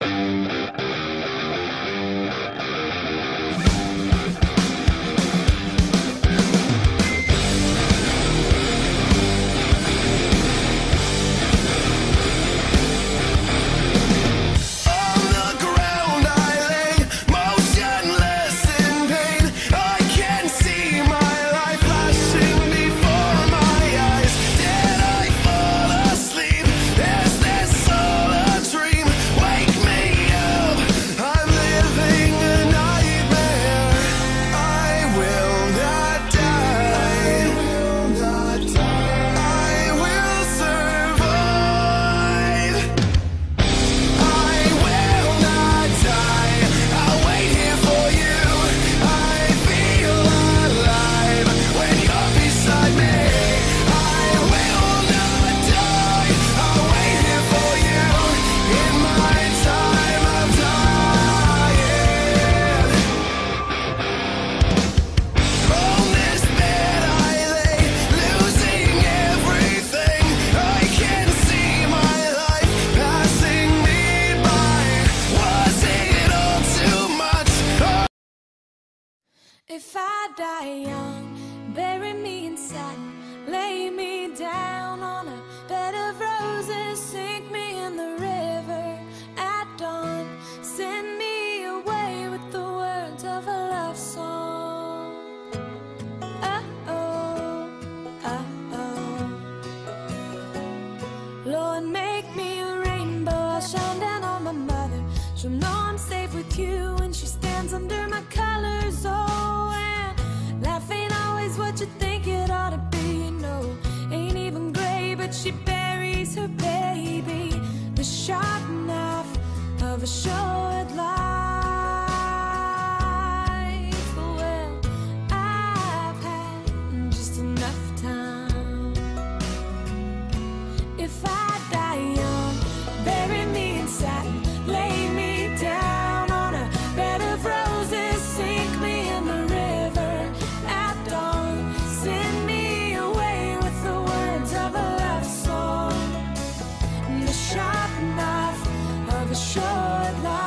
If I die young, bury me in satin, lay me down on a bed of roses, sink me in the river at dawn, send me away with the words of a love song. Uh-oh, uh-oh. Lord, make me a rainbow, I'll shine down on my mother. She'll know I'm safe with you when she stands under my colors. Oh, and life ain't always what you think it ought to be. No, ain't even gray, but she buries her baby. The sharp knife of a short life. Well, I've had just enough time. If I die young, bury me in satin, lay me down on a bed of roses, sink me in the river at dawn, send me away with the words of a love song, the sharp knife of a short life.